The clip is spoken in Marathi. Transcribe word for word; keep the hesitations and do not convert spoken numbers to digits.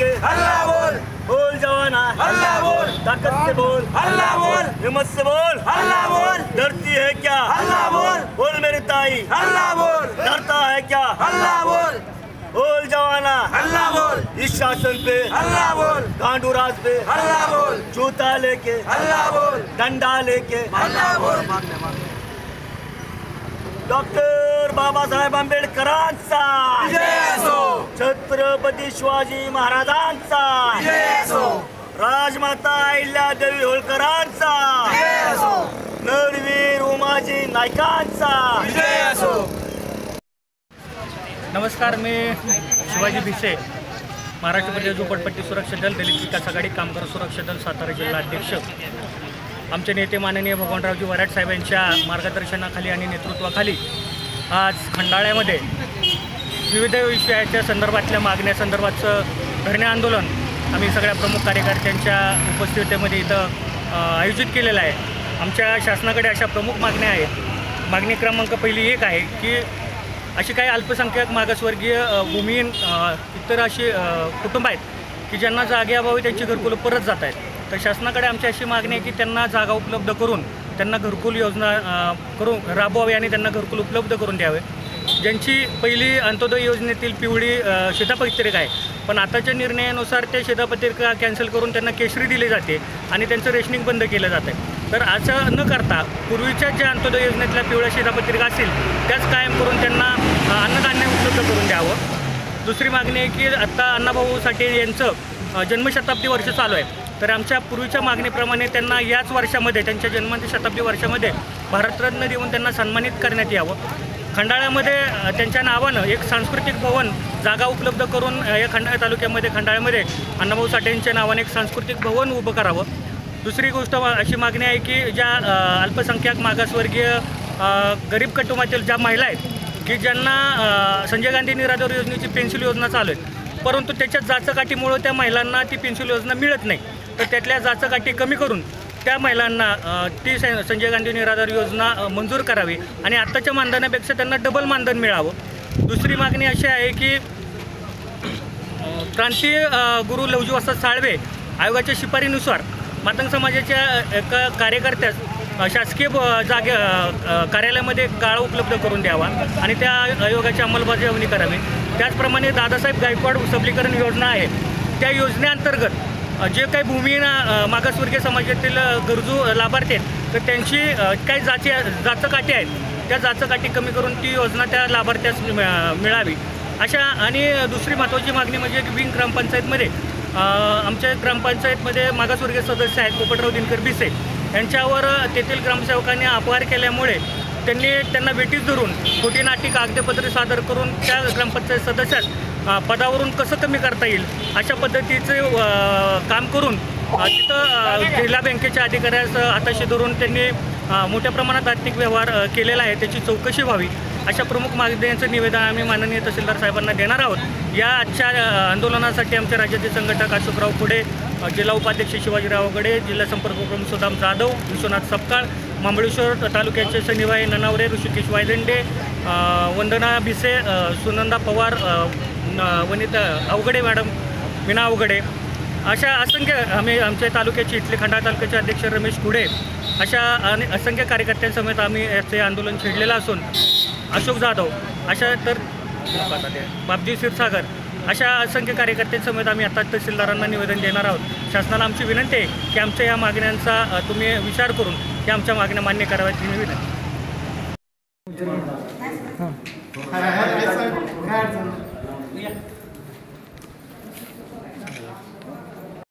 के अल्लाह बोल, बोल जवाना अल्लाह बोल, ताकत से बोल अल्लाह बोल, हिम्मत से बोल अल्लाह बोल, डरती है क्या अल्लाह बोल, बोल मेरी ताई अल्लाह बोल, डरता है क्या अल्लाह बोल, बोल जवाना अल्लाह बोल, इस शासन पे अल्लाह बोल, गांडू राज पे अल्लाह बोल, जूता लेके अल्लाह बोल, डंडा लेके अल्लाह बोल, डॉक्टर बाबासाहेब आंबेडकरांचा विजय असो, छत्रपती शिवाजी महाराजांचा विजय असो, राजमाता अहिल्यादेवी होळकरांचा विजय असो, नरवीर उमाजी नायकांचा विजय असो. नमस्कार, मी शिवाजी भिसे, महाराष्ट्र प्रदेश झोपडपट्टी सुरक्षा दल, दलित विकास आघाडी, कामगार सुरक्षा दल, सातारा जिल्हा अध्यक्ष. आमचे नेते माननीय भगवानरावजी वराड साहेबांच्या मार्गदर्शनाखाली आणि नेतृत्वाखाली आज खंडाळ्यामध्ये विविध विषयाच्या संदर्भातल्या मागण्यासंदर्भातचं धरणे आंदोलन आम्ही सगळ्या प्रमुख कार्यकर्त्यांच्या उपस्थितीमध्ये इथं आयोजित केलेलं आहे. आमच्या शासनाकडे अशा प्रमुख मागण्या आहेत. मागणी क्रमांक पहिली एक आहे की अशी काही अल्पसंख्याक मागासवर्गीय भूमिहीन इतर अशी कुटुंब आहेत की ज्यांना जागेअभावी त्यांची घरकुलं परत जात आहेत. तर शासनाकडे आमची अशी मागणी आहे की त्यांना जागा उपलब्ध करून त्यांना घरकुल योजना करून राबवावी आणि त्यांना घरकुल उपलब्ध करून द्यावे. ज्यांची पहिली अंत्योदय योजनेतील पिवळी शिधापत्रिका आहे, पण आताच्या निर्णयानुसार ते शिधापत्रिका कॅन्सल करून त्यांना केशरी दिली जाते आणि त्यांचं रेशनिंग बंद केलं जातं आहे. तर असं न करता पूर्वीच्या ज्या अंत्योदय योजनेतल्या पिवळ्या शिधापत्रिका असतील त्याच कायम करून त्यांना अन्नधान्य उपलब्ध करून द्यावं. दुसरी मागणी आहे की आत्ता अण्णाभाऊ साठे यांचं जन्मशताब्दी वर्ष चालू आहे. तर आमच्या पूर्वीच्या मागणीप्रमाणे त्यांना याच वर्षामध्ये, त्यांच्या जन्माच्या शताब्दी वर्षामध्ये भारतरत्न देऊन त्यांना सन्मानित करण्यात यावं. खंडाळ्यामध्ये त्यांच्या नावानं एक सांस्कृतिक भवन जागा उपलब्ध करून या खंडाळा तालुक्यामध्ये खंडाळ्यामध्ये अण्णाभाऊ साठे यांच्या नावाने एक सांस्कृतिक भवन उभं करावं. दुसरी गोष्ट अशी मागणी आहे की ज्या अल्पसंख्याक मागासवर्गीय गरीब कुटुंबातील ज्या महिला आहेत की ज्यांना संजय गांधी निराधार योजनेची पेन्शन योजना चालू आहे, परंतु त्याच्या जाचकाठीमुळं त्या महिलांना ती पेन्शन योजना मिळत नाही. तर त्यातल्या जाचकाठी कमी करून त्या महिलांना ती संजय गांधी निराधार योजना मंजूर करावी आणि आत्ताच्या मानधनापेक्षा त्यांना डबल मानधन मिळावं. दुसरी मागणी अशी आहे की क्रांती गुरु लवजी वस्ताद साळवे आयोगाच्या शिफारीनुसार मातंग समाजाच्या एका कार्यकर्त्यास शासकीय जागे कार्यालयामध्ये गाळा उपलब्ध करून द्यावा आणि त्या आयोगाची अंमलबजावणी करावी. त्याचप्रमाणे दादासाहेब गायकवाड सबलीकरण योजना आहे, त्या योजनेअंतर्गत जे काही भूमिहीन मागासवर्गीय समाजातील गरजू लाभार्थी आहेत तर त्यांची काही जाती जाचकाठी आहेत त्या जाचकाठी कमी करून ती योजना त्या लाभार्थ्यास मिळावी. अशा आणि दुसरी महत्त्वाची मागणी म्हणजे विंग ग्रामपंचायतमध्ये आमच्या ग्रामपंचायतमध्ये मागासवर्गीय सदस्य आहेत पोपटराव दिनकर भिसे, यांच्यावर तेथील ग्रामसेवकांनी अपहार केल्यामुळे त्यांनी त्यांना वेटीस धरून खोटी नाटी कागदपत्रे सादर करून त्या ग्रामपंचायत सदस्यास पदावरून कसं कमी करता येईल अशा पद्धतीचे काम करून तिथं जिल्हा बँकेच्या अधिकाऱ्यास हाताशी धरून त्यांनी मोठ्या प्रमाणात आर्थिक व्यवहार केलेला आहे, त्याची चौकशी व्हावी. अशा प्रमुख मागण्यांचं निवेदन आम्ही माननीय तहसीलदार साहेबांना देणार आहोत. या आजच्या आंदोलनासाठी आमचे राज्याचे संघटक अशोकराव पुढे, जिल्हा उपाध्यक्ष शिवाजीराव गडे, जिल्हा संपर्क प्रमुख सुदाम जाधव, विश्वनाथ सपकाळ, महाबळेश्वर तालुक्याचे शनिवाई ननावरे, ऋषिकेश वायदंडे, वंदना भिसे, सुनंदा पवार, वनिता अवघडे मॅडम, मीना अवघडे, अशा असंख्य आम्ही आमच्या तालुक्याचे इथले खंडाळा तालुक्याचे अध्यक्ष रमेश कुडे अशा आणि असंख्य कार्यकर्त्यांसमेत आम्ही याचे आंदोलन छेडलेलं असून अशोक जाधव अशा तर बापजी क्षीरसागर अशा असंख्य कार्यकर्त्यांसमेत आम्ही आता तहसीलदारांना निवेदन देणार आहोत. शासनाला आमची विनंती आहे की आमच्या या मागण्यांचा तुम्ही विचार करून की आमच्या मागण्या मान्य कराव्यात ही विनंती. हां